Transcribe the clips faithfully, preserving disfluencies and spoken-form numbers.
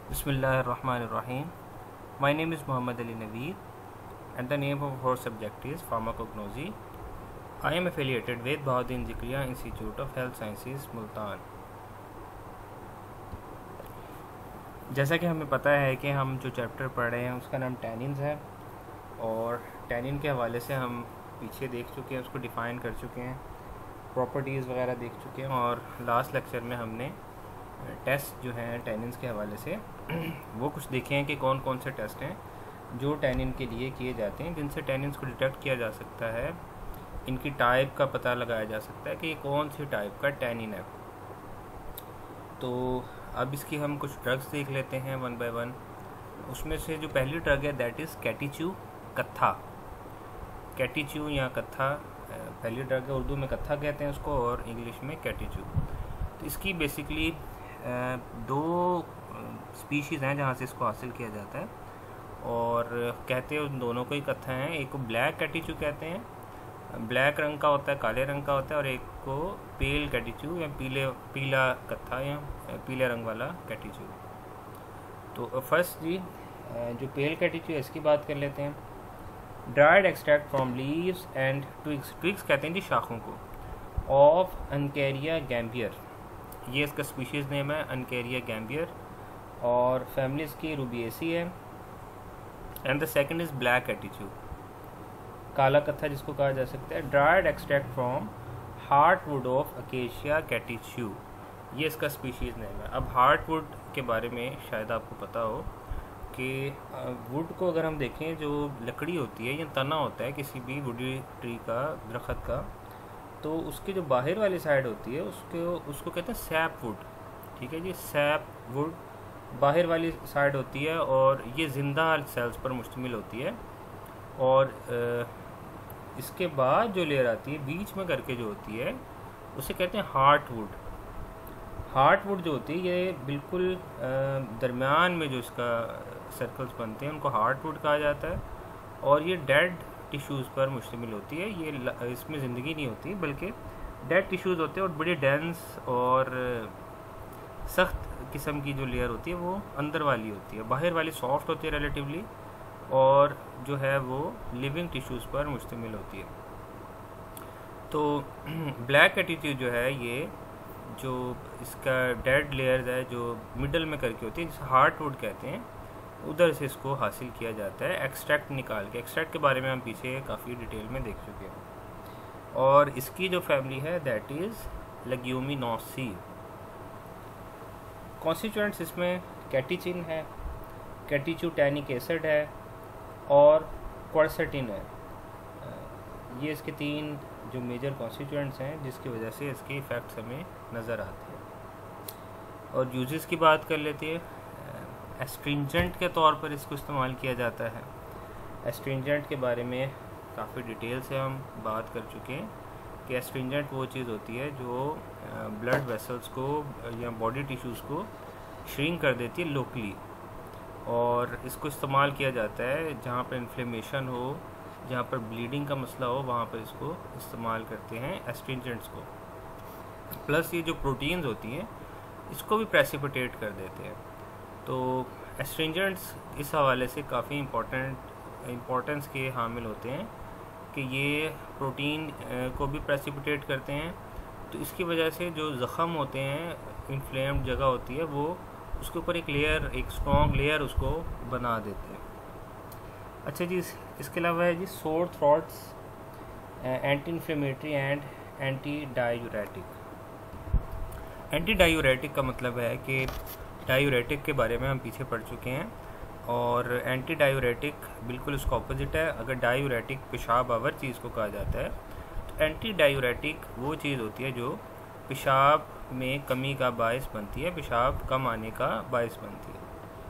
Bismillahirrahmanirrahim. My name is Muhammad Ali Naveed and the name of our subject is Pharmacognosy. I am affiliated with Bahauddin Zikriya Institute of Health Sciences, Multan. जैसा कि हमें पता है कि हम जो chapter पढ़ रहे हैं उसका नाम टैनिन्स है और टैनिन के हवाले से हम पीछे देख चुके हैं, उसको डिफ़ाइन कर चुके हैं, प्रॉपर्टीज़ वगैरह देख चुके हैं और लास्ट लेक्चर में हमने टेस्ट जो हैं टैनिन्स के हवाले से वो कुछ देखे हैं कि कौन कौन से टेस्ट हैं जो टैनिन के लिए किए जाते हैं, जिनसे टैनिन्स को डिटेक्ट किया जा सकता है, इनकी टाइप का पता लगाया जा सकता है कि ये कौन सी टाइप का टैनिन है। तो अब इसकी हम कुछ ड्रग्स देख लेते हैं वन बाय वन। उसमें से जो पहली ड्रग है दैट इज़ कैटीच्यू कत्था। कैटीच्यू या कत्था पहली ड्रग है, उर्दू में कत्था कहते हैं उसको और इंग्लिश में कैटीच्यू। तो इसकी बेसिकली दो स्पीशीज़ हैं जहाँ से इसको हासिल किया जाता है और कहते हैं उन दोनों को ही कत्था हैं। एक को ब्लैक कैटीच्यू कहते हैं, ब्लैक रंग का होता है, काले रंग का होता है, और एक को पेल कैटीच्यू या पीले पीला कत्था या पीले रंग वाला कैटीच्यू। तो फर्स्ट जी जो पेल कैटीच्यू है इसकी बात कर लेते हैं। Dried extract from leaves and twigs, twigs कहते हैं जी शाखों को, ऑफ अनकेरिया गैम्बियर, ये इसका स्पीशीज़ नेम है अनकेरिया गैम्बियर और फैमिलीज की रूबिएसी है। And the second is black catechu, काला कत्था जिसको कहा जा सकता है। Dried extract from heartwood of Acacia catechu, ये इसका स्पीशीज़ नेम है। अब हार्टवुड के बारे में शायद आपको पता हो कि वुड को अगर हम देखें, जो लकड़ी होती है या तना होता है किसी भी वुडी ट्री का, दरख्त का, तो उसकी जो बाहर वाली साइड होती है उसको उसको कहते हैं सैप वुड। ठीक है जी, सैप वुड बाहर वाली साइड होती है और ये ज़िंदा सेल्स पर मुश्तमिल होती है। और इसके बाद जो लेयर आती है बीच में करके जो होती है उसे कहते हैं हार्ट वुड। हार्ट वुड जो होती है ये बिल्कुल दरमियान में जो इसका सर्कल्स बनते हैं उनको हार्ट वुड कहा जाता है और ये डेड टिश्यूज़ पर मुश्तमिल होती है। ये इसमें ज़िंदगी नहीं होती बल्कि डेड टिश्यूज़ होते हैं और बड़ी डेंस और सख्त किस्म की जो लेयर होती है वो अंदर वाली होती है, बाहर वाली सॉफ्ट होती है रिलेटिवली और जो है वो लिविंग टिश्यूज़ पर मुश्तमिल होती है। तो ब्लैक कैटीच्यू जो है ये जो इसका डेड लेयर है जो मिडल में करके होती है जिसे हार्ट वुड कहते हैं, उधर से इसको हासिल किया जाता है एक्सट्रैक्ट निकाल के। एक्सट्रैक्ट के बारे में हम पीछे काफ़ी डिटेल में देख चुके हैं। और इसकी जो फैमिली है दैट इज़ लेग्यूमिनोसी। कॉन्स्टिट्यूएंट्स इसमें कैटीचिन है, कैटीच्यू टैनिक एसिड है और क्वर्सेटिन है। ये इसके तीन जो मेजर कॉन्स्टिट्यूएंट्स हैं जिसकी वजह से इसके इफ़ेक्ट्स हमें नज़र आते हैं। और यूजेस की बात कर लेते हैं। एस्ट्रिंजेंट के तौर पर इसको इस्तेमाल किया जाता है। एस्ट्रिंजेंट के बारे में काफ़ी डिटेल से हम बात कर चुके हैं कि एस्ट्रिंजेंट वो चीज़ होती है जो ब्लड वेसल्स को या बॉडी टिश्यूज़ को श्रिंक कर देती है लोकली, और इसको इस्तेमाल किया जाता है जहाँ पर इन्फ्लेमेशन हो, जहाँ पर ब्लीडिंग का मसला हो, वहाँ पर इसको इस्तेमाल करते हैं एस्ट्रिंजेंट्स को। प्लस ये जो प्रोटीन्स होती हैं इसको भी प्रेसिपिटेट कर देते हैं। तो एस्ट्रिंजेंट्स इस हवाले से काफ़ी इम्पोर्टेंट इम्पोर्टेंस के हामिल होते हैं कि ये प्रोटीन को भी प्रेसिपिटेट करते हैं। तो इसकी वजह से जो ज़ख़म होते हैं, इन्फ्लेम्ड जगह होती है, वो उसके ऊपर एक लेयर, एक स्ट्रॉन्ग लेयर उसको बना देते हैं। अच्छा जी, इसके अलावा है जी sore throats, anti inflammatory and anti diuretic. Anti diuretic का मतलब है कि डायूरेटिक के बारे में हम पीछे पढ़ चुके हैं और एंटी डायूरेटिक बिल्कुल उसका ऑपोजिट है। अगर डायूरेटिक पेशाब आवर चीज़ को कहा जाता है तो एंटी डायूरेटिक वो चीज़ होती है जो पेशाब में कमी का बायस बनती है, पेशाब कम आने का बायस बनती है।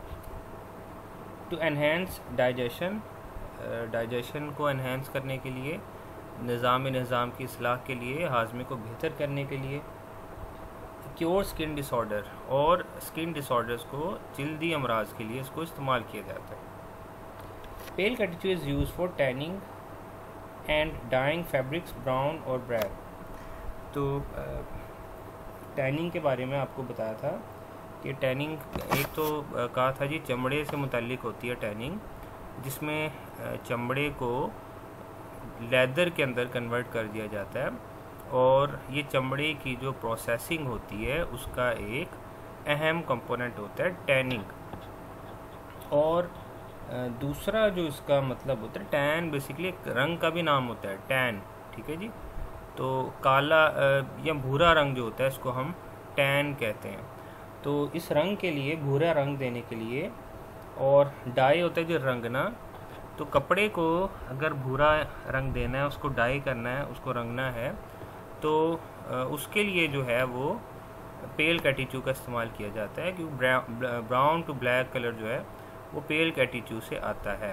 टू एनहेंस डाइजेशन, डाइजेशन को एनहेंस करने के लिए, निज़ाम निज़ाम की इस्लाह के लिए, हाजमे को बेहतर करने के लिए। क्योर स्किन डिसऑर्डर, और स्किन डिसऑर्डर्स को जल्दी अमराज के लिए इसको इस्तेमाल किया जाता है। Pale catechu is use for tanning and dyeing fabrics brown और ब्लैक। तो टैनिंग के बारे में आपको बताया था कि टैनिंग एक तो कहा था जी चमड़े से मुताल्लिक होती है टैनिंग, जिसमें चमड़े को लेदर के अंदर कन्वर्ट कर दिया जाता है, और ये चमड़े की जो प्रोसेसिंग होती है उसका एक अहम कंपोनेंट होता है टैनिंग। और दूसरा जो इसका मतलब होता है टैन, बेसिकली एक रंग का भी नाम होता है टैन, ठीक है जी। तो काला या भूरा रंग जो होता है इसको हम टैन कहते हैं। तो इस रंग के लिए, भूरा रंग देने के लिए, और डाई होता है जो रंगना, तो कपड़े को अगर भूरा रंग देना है, उसको डाई करना है, उसको रंगना है, तो उसके लिए जो है वो पेल कैटीच्यू का इस्तेमाल किया जाता है, क्योंकि ब्राउन टू ब्लैक कलर जो है वो पेल कैटीच्यू से आता है।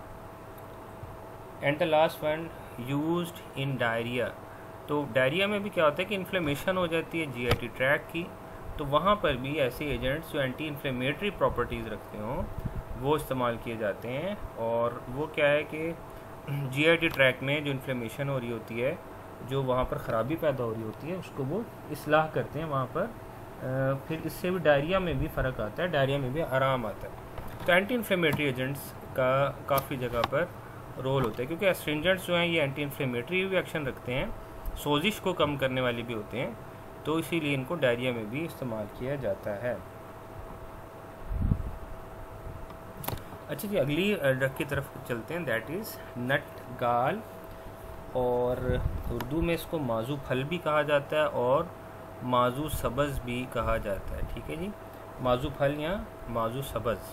And the last one, used in diarrhoea. तो डायरिया में भी क्या होता है कि इन्फ्लेमेशन हो जाती है जीआईटी ट्रैक्ट की, तो वहाँ पर भी ऐसे एजेंट्स जो एंटी इन्फ्लेमेटरी प्रॉपर्टीज़ रखते हों वो इस्तेमाल किए जाते हैं। और वो क्या है कि जीआईटी ट्रैक्ट में जो इन्फ्लेमेशन हो रही होती है, जो वहाँ पर ख़राबी पैदा हो रही होती है, उसको वो इस्लाह करते हैं वहाँ पर। फिर इससे भी डायरिया में भी फ़र्क आता है, डायरिया में भी आराम आता है। तो एंटी इन्फ्लेमेटरी एजेंट्स का काफ़ी जगह पर रोल होता है, क्योंकि एस्ट्रिंजेंट्स जो हैं ये एंटी इन्फ्लेमेटरी भी एक्शन रखते हैं, सोजिश को कम करने वाले भी होते हैं, तो इसीलिए इनको डायरिया में भी इस्तेमाल किया जाता है। अच्छा जी, अगली ड्रग की तरफ चलते हैं, दैट इज़ नटगाल, और उर्दू में इसको माजू फल भी कहा जाता है और माजू सब्ज़ भी कहा जाता है, ठीक है जी। माजू फल या माजू सब्ज़।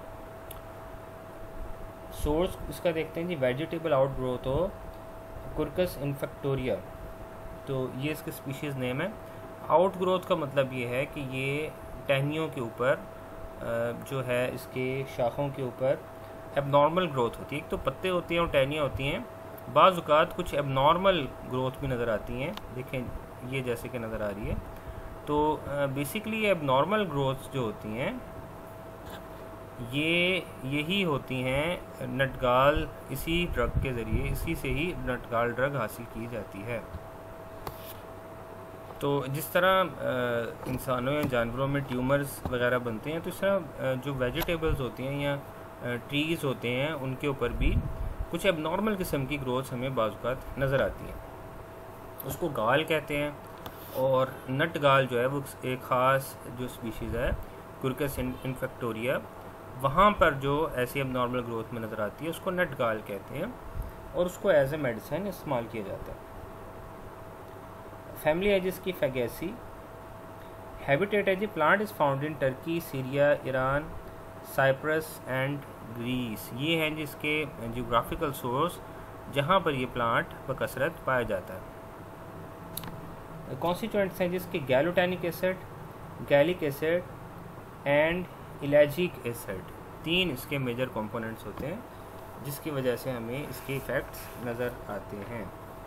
सोर्स इसका देखते हैं जी, वेजिटेबल आउटग्रोथ हो कुर्कस इन्फेक्टोरिया, तो ये इसके स्पीशीज़ नेम है। आउटग्रोथ का मतलब ये है कि ये टहनियों के ऊपर जो है, इसके शाखों के ऊपर एबनॉर्मल ग्रोथ होती है। एक तो पत्ते होते हैं और टहनियाँ होती हैं, बाज़ औक़ात कुछ एबनॉर्मल ग्रोथ भी नज़र आती हैं, देखें ये जैसे कि नज़र आ रही है। तो बेसिकली एबनॉर्मल ग्रोथ जो होती हैं ये यही होती हैं नटगाल, इसी ड्रग के ज़रिए, इसी से ही नटगाल ड्रग हासिल की जाती है। तो जिस तरह इंसानों या जानवरों में ट्यूमर्स वगैरह बनते हैं, तो इस तरह जो वेजिटेबल्स होती हैं या ट्रीज़ होते हैं उनके ऊपर भी कुछ एबनॉर्मल किस्म की ग्रोथ हमें बाज़ औक़ात नज़र आती है, उसको गाल कहते हैं। और नट गाल जो है वो एक ख़ास जो स्पीशीज़ है कुर्कस इन्फेक्टोरिया, वहाँ पर जो ऐसी एबनॉर्मल ग्रोथ में नज़र आती है उसको नट गाल कहते हैं, और उसको एज ए मेडिसिन इस्तेमाल किया जाता है। फैमिली एज इसकी Fagaceae. Habitat as a plant is found in Turkey, Syria, Iran, Cyprus and Greece. ये हैं जिसके जियोग्राफिकल सोर्स जहाँ पर ये प्लांट बकसरत पाया जाता है। कॉन्स्टिट्यूएंट्स हैं जिसके gallotannic acid, gallic acid and ellagic acid, तीन इसके मेजर कंपोनेंट्स होते हैं, जिसकी वजह से हमें इसके इफ़ेक्ट्स नज़र आते हैं।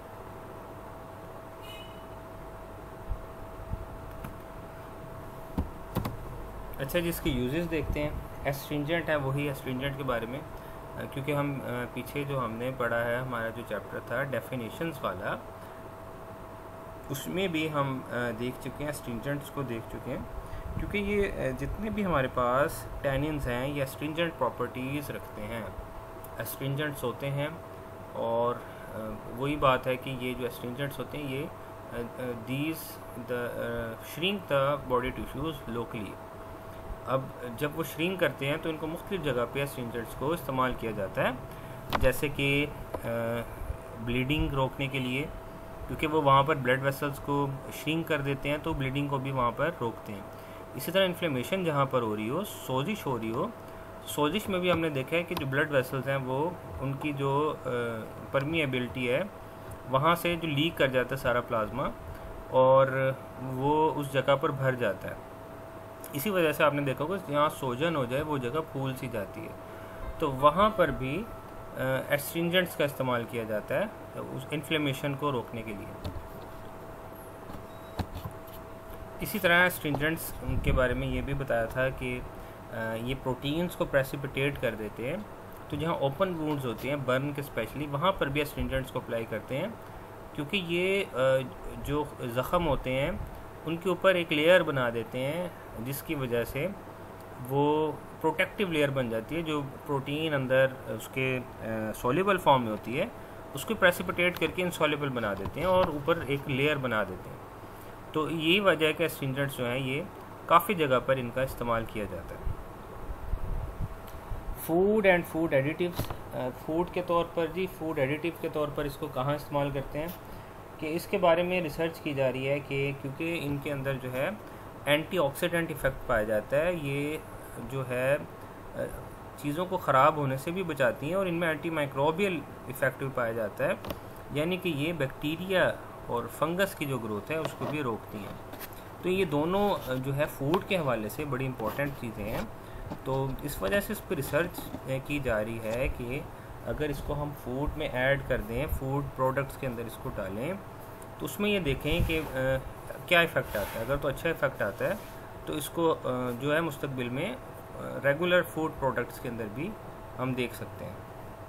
अच्छा, जिसके यूजेस देखते हैं। एस्ट्रिंजेंट है, वही एस्ट्रिंजेंट के बारे में, क्योंकि हम पीछे जो हमने पढ़ा है, हमारा जो चैप्टर था डेफिनेशंस वाला, उसमें भी हम देख चुके हैं, एस्ट्रिंजेंट्स को देख चुके हैं, क्योंकि ये जितने भी हमारे पास टैनिन्स हैं ये एस्ट्रिंजेंट प्रॉपर्टीज़ रखते हैं, एस्ट्रिंजेंट्स होते हैं। और वही बात है कि ये जो एस्ट्रिंजेंट्स होते हैं ये these the shrink the body tissues locally. अब जब वो श्रिंक करते हैं तो इनको मुख्तलिफ जगह पे एस्ट्रिंजेंट्स को इस्तेमाल किया जाता है, जैसे कि ब्लीडिंग रोकने के लिए, क्योंकि वो वहाँ पर ब्लड वेसल्स को श्रिंक कर देते हैं, तो ब्लीडिंग को भी वहाँ पर रोकते हैं। इसी तरह इन्फ्लेमेशन जहाँ पर हो रही हो, सोजिश हो रही हो, सोजिश में भी हमने देखा है कि जो ब्लड वेसल्स हैं वो उनकी जो परमिएबिलिटी है वहाँ से जो लीक कर जाता है सारा प्लाज्मा, और वो उस जगह पर भर जाता है। इसी वजह से आपने देखा होगा जहाँ सोजन हो जाए वो जगह फूल सी जाती है, तो वहाँ पर भी एस्ट्रिंजेंट्स का इस्तेमाल किया जाता है उस इन्फ्लेमेशन को रोकने के लिए। इसी तरह एस्ट्रिंजेंट्स के बारे में ये भी बताया था कि ये प्रोटीन्स को प्रेसिपिटेट कर देते हैं, तो जहाँ ओपन वुंड्स होती हैं, बर्न के स्पेशली, वहाँ पर भी एस्ट्रिंजेंट्स को अप्लाई करते हैं, क्योंकि ये जो ज़ख़म होते हैं उनके ऊपर एक लेयर बना देते हैं जिसकी वजह से वो प्रोटेक्टिव लेयर बन जाती है। जो प्रोटीन अंदर उसके सॉल्युबल फॉर्म में होती है उसको प्रेसिपिटेट करके इनसॉल्युबल बना देते हैं और ऊपर एक लेयर बना देते हैं। तो यही वजह है कि एस्ट्रिंजेंट्स जो हैं ये काफ़ी जगह पर इनका इस्तेमाल किया जाता है। Food and food additives, food के तौर पर जी फूड एडिटिव के तौर पर इसको कहाँ इस्तेमाल करते हैं कि इसके बारे में रिसर्च की जा रही है कि क्योंकि इनके अंदर जो है एंटीऑक्सीडेंट इफ़ेक्ट पाया जाता है। ये जो है चीज़ों को ख़राब होने से भी बचाती हैं और इनमें एंटी माइक्रोबियल इफ़ेक्ट भी पाया जाता है, यानी कि ये बैक्टीरिया और फंगस की जो ग्रोथ है उसको भी रोकती हैं। तो ये दोनों जो है फूड के हवाले से बड़ी इंपॉर्टेंट चीज़ें हैं। तो इस वजह से इस पर रिसर्च की जा रही है कि अगर इसको हम फूड में ऐड कर दें, फूड प्रोडक्ट्स के अंदर इसको डालें, तो उसमें ये देखें कि आ, क्या इफ़ेक्ट आता है। अगर तो अच्छा इफ़ेक्ट आता है तो इसको आ, जो है मुस्तकबिल में रेगुलर फूड प्रोडक्ट्स के अंदर भी हम देख सकते हैं।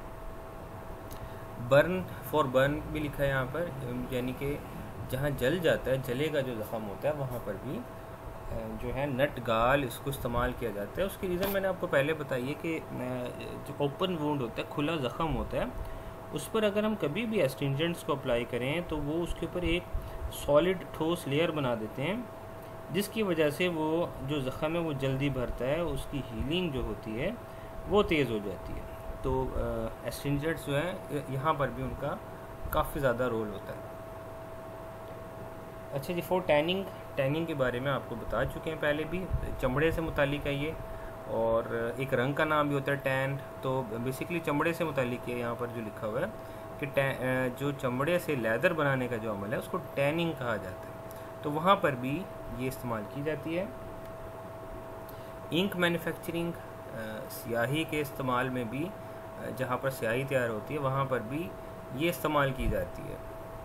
बर्न फॉर बर्न भी लिखा है यहाँ पर, यानी कि जहाँ जल जाता है, जलेगा जो ज़ख़म होता है वहाँ पर भी जो है नट गाल इसको इस्तेमाल किया जाता है। उसकी रीज़न मैंने आपको पहले बताई है कि जो ओपन वुंड होता है, खुला ज़ख़म होता है, उस पर अगर हम कभी भी एस्ट्रिंजेंट्स को अप्लाई करें तो वो उसके ऊपर एक सॉलिड ठोस लेयर बना देते हैं, जिसकी वजह से वो जो ज़ख़म है वो जल्दी भरता है, उसकी हीलिंग जो होती है वो तेज़ हो जाती है। तो एस्ट्रिंजेंट्स जो है यहाँ पर भी उनका काफ़ी ज़्यादा रोल होता है। अच्छा जी, फॉर टैनिंग, टैनिंग के बारे में आपको बता चुके हैं पहले भी, चमड़े से मुतालिक है ये, और एक रंग का नाम भी होता है टैन। तो बेसिकली चमड़े से मुतालिक है यहाँ पर जो लिखा हुआ है कि जो चमड़े से लेदर बनाने का जो अमल है उसको टैनिंग कहा जाता है। तो वहाँ पर भी ये इस्तेमाल की जाती है। इंक मैन्युफैक्चरिंग, स्याही के इस्तेमाल में भी, जहाँ पर स्याही तैयार होती है वहाँ पर भी ये इस्तेमाल की जाती है।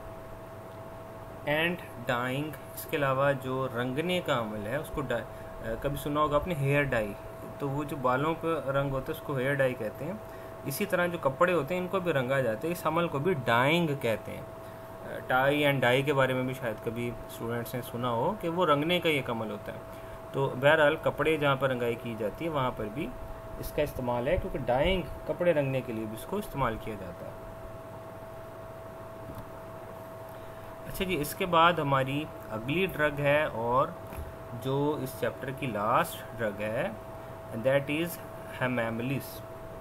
एंड डाइंग, इसके अलावा जो रंगने का अमल है उसको कभी सुना होगा आपने हेयर डाई, तो वो जो बालों पर रंग होता है उसको हेयर डाई कहते हैं। इसी तरह जो कपड़े होते हैं इनको भी रंगा जाता है, इस अमल को भी डाइंग कहते हैं। टाई एंड डाई के बारे में भी शायद कभी स्टूडेंट्स ने सुना हो कि वो रंगने का एक अमल होता है। तो बहरहाल कपड़े जहाँ पर रंगाई की जाती है वहाँ पर भी इसका इस्तेमाल है, क्योंकि डाइंग कपड़े रंगने के लिए भी इसको इस्तेमाल किया जाता है। अच्छा जी, इसके बाद हमारी अगली ड्रग है और जो इस चैप्टर की लास्ट ड्रग है, दैट इज़ हेमामिलिस।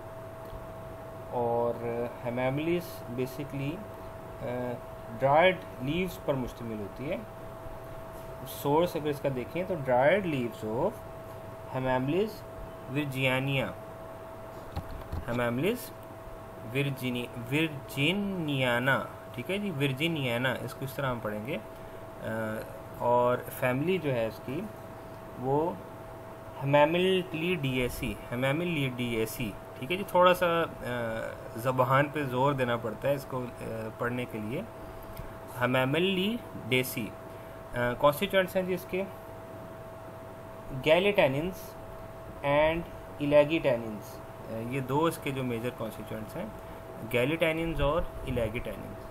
और हेमामिलिस बेसिकली ड्राइड लीव्स पर मुश्तमिल होती है। सोर्स अगर इसका देखें तो dried leaves of Hamamelis virginia, Hamamelis virgini virginiana, ठीक है जी, विर्जिनियाना, इसको इस तरह हम पढ़ेंगे। आ, और फैमिली जो है इसकी वो हेमामिलिडिएसी, हेमामिलिडिएसी, ठीक है जी। थोड़ा सा ज़बान पे ज़ोर देना पड़ता है इसको पढ़ने के लिए। हेमामिलिडेसी कॉन्स्टिट्यूएंट्स हैं जी इसके गैलेटेनिन्स एंड इलेगिटेनिन्स, ये दो इसके जो मेजर कॉन्स्टिट्यूएंट्स हैं, गैलेटेनिन्स और इलेगिटेनिन्स।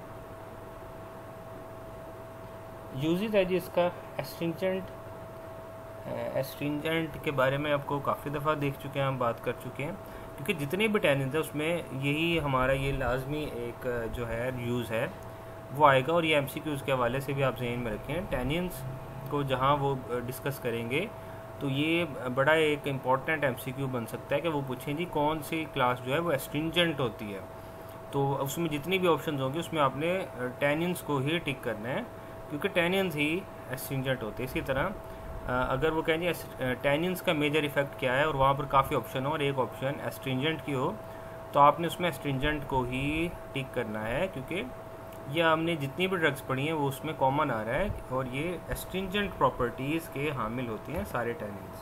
यूजेस है जी इसका एस्ट्रिंजेंट, एस्ट्रिंजेंट के बारे में आपको काफ़ी दफ़ा देख चुके हैं, हम बात कर चुके हैं, क्योंकि जितने भी टैनिन्स हैं उसमें यही हमारा ये लाजमी एक जो है यूज़ है वो आएगा। और ये एमसीक्यूज़ के हवाले से भी आप ज़हन में रखें, टैनिन्स को जहाँ वो डिस्कस करेंगे तो ये बड़ा एक इम्पॉर्टेंट एमसीक्यू बन सकता है कि वो पूछें जी कौन सी क्लास जो है वो एस्ट्रिंजेंट होती है। तो उसमें जितनी भी ऑप्शन होंगे उसमें आपने टैनिन्स को ही टिक करना है, क्योंकि टैनिन्स ही एस्ट्रिंजेंट होते हैं। इसी तरह अगर वो कहें जी टैनिन्स का मेजर इफेक्ट क्या है और वहाँ पर काफ़ी ऑप्शन हो और एक ऑप्शन एस्ट्रिंजेंट की हो, तो आपने उसमें एस्ट्रिंजेंट को ही टिक करना है, क्योंकि ये हमने जितनी भी ड्रग्स पढ़ी हैं वो उसमें कॉमन आ रहा है और ये एस्ट्रिंजेंट प्रॉपर्टीज़ के हामिल होती हैं सारे टैनिन्स।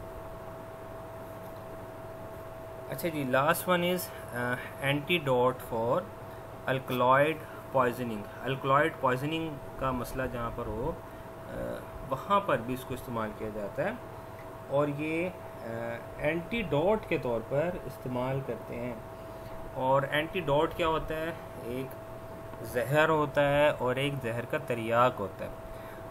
अच्छा जी, last one is antidote for alkaloid poisoning. Alkaloid poisoning का मसला जहाँ पर हो वहाँ पर भी इसको इस्तेमाल किया जाता है और ये एंटीडोट के तौर पर इस्तेमाल करते हैं। और एंटीडोट क्या होता है? एक जहर होता है और एक जहर का तरियाक होता है।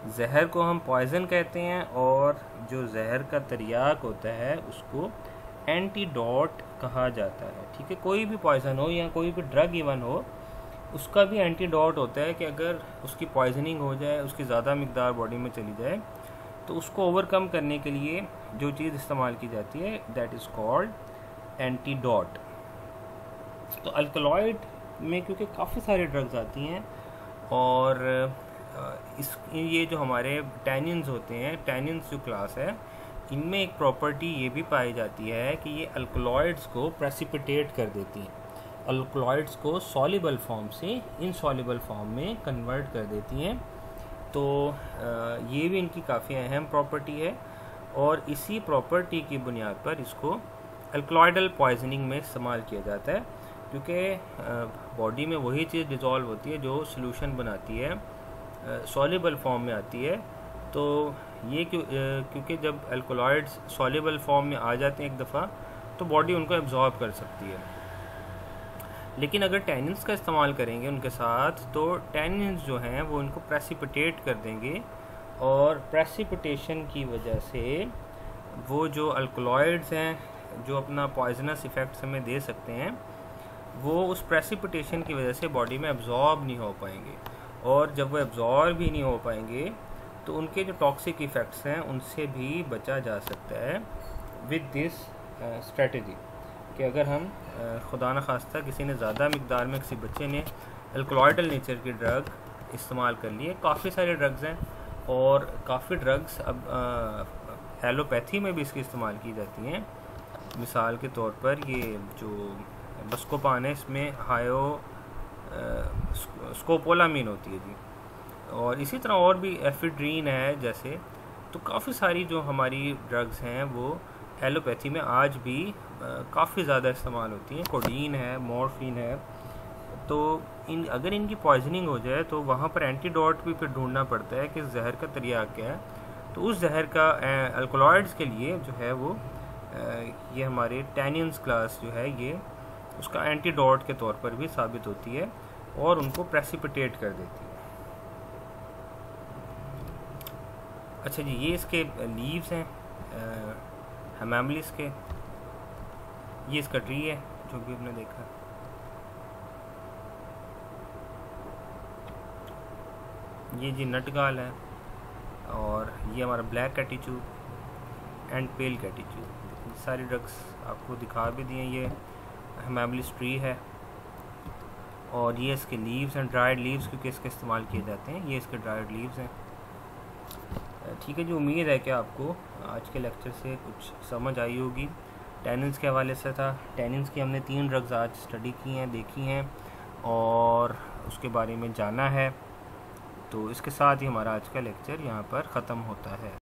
जहर को हम पॉइज़न कहते हैं, और जो जहर का तरियाक होता है उसको एंटीडोट कहा जाता है। ठीक है, कोई भी पॉइज़न हो या कोई भी ड्रग इवन हो, उसका भी एंटीडोट होता है कि अगर उसकी पॉइजनिंग हो जाए, उसकी ज़्यादा मिकदार बॉडी में चली जाए, तो उसको ओवरकम करने के लिए जो चीज़ इस्तेमाल की जाती है दैट इज़ कॉल्ड एंटीडोट। तो अल्कलॉइड में क्योंकि काफ़ी सारी ड्रग्स आती हैं, और इस ये जो हमारे टैनिन्स होते हैं, टैनिन्स जो क्लास है, इनमें एक प्रॉपर्टी ये भी पाई जाती है कि ये अल्कलॉइड्स को प्रेसिपिटेट कर देती हैं, अल्कलॉइड्स को सॉल्युबल फॉर्म से इनसॉल्युबल फॉर्म में कन्वर्ट कर देती हैं। तो ये भी इनकी काफ़ी अहम प्रॉपर्टी है, और इसी प्रॉपर्टी की बुनियाद पर इसको अल्कलॉइडल पॉइजनिंग में इस्तेमाल किया जाता है, क्योंकि बॉडी में वही चीज़ डिज़ोल्व होती है जो सॉल्यूशन बनाती है, सॉल्युबल फॉर्म में आती है। तो ये क्यों क्योंकि जब अल्कलॉइड्स सॉल्युबल फॉर्म में आ जाते हैं एक दफ़ा, तो बॉडी उनको एब्जॉर्ब कर सकती है। लेकिन अगर टैनिन्स का इस्तेमाल करेंगे उनके साथ, तो टैनिन्स जो हैं वो इनको प्रेसिपिटेट कर देंगे, और प्रेसिपिटेशन की वजह से वो जो अल्कलॉइड्स हैं जो अपना पॉइजनस इफ़ेक्ट्स हमें दे सकते हैं, वो उस प्रेसिपिटेशन की वजह से बॉडी में एब्जॉर्ब नहीं हो पाएंगे, और जब वो एब्जॉर्ब ही नहीं हो पाएंगे तो उनके जो टॉक्सिक इफ़ेक्ट्स हैं उनसे भी बचा जा सकता है विद दिस स्ट्रेटजी। कि अगर हम खुदा न खास्ता किसी ने ज़्यादा मिकदार में, किसी बच्चे ने अल्कलॉइडल नेचर की ड्रग इस्तेमाल कर ली है, काफ़ी सारे ड्रग्स हैं, और काफ़ी ड्रग्स अब एलोपैथी में भी इसकी इस्तेमाल की जाती हैं। मिसाल के तौर पर ये जो बस्कोपान है, इसमें हायो स्कोपोलामीन होती है जी, और इसी तरह और भी एफिड्रीन है जैसे। तो काफ़ी सारी जो हमारी ड्रग्स हैं वो एलोपैथी में आज भी काफ़ी ज़्यादा इस्तेमाल होती हैं। कोडीन है, मॉर्फिन है। तो इन अगर इनकी पॉइजनिंग हो जाए तो वहाँ पर एंटीडोट भी फिर ढूंढना पड़ता है कि जहर का तरियाक क्या है। तो उस जहर का अल्कलॉइड्स के लिए जो है वो ये हमारे टैनिन्स क्लास जो है ये उसका एंटीडोट के तौर पर भी साबित होती है, और उनको प्रेसिपिटेट कर देती है। अच्छा जी, ये इसके लीव्स हैं हमामलिस के, ये इसका ट्री है जो भी आपने देखा। ये जी नटगाल है, और ये हमारा ब्लैक कैटिचू एंड पेल कैटिचू। सारी ड्रग्स आपको दिखा भी दिए। ये हमामलिस ट्री है, और ये इसके लीव्स हैं, ड्राइड लीव्स, क्योंकि इसके इस्तेमाल किए जाते हैं। ये इसके ड्राइड लीव्स हैं। ठीक है जी, उम्मीद है कि आपको आज के लेक्चर से कुछ समझ आई होगी। टैनिन्स के हवाले से था। टैनिन्स की हमने तीन ड्रग्स आज स्टडी की हैं, देखी हैं, और उसके बारे में जाना है। तो इसके साथ ही हमारा आज का लेक्चर यहाँ पर ख़त्म होता है।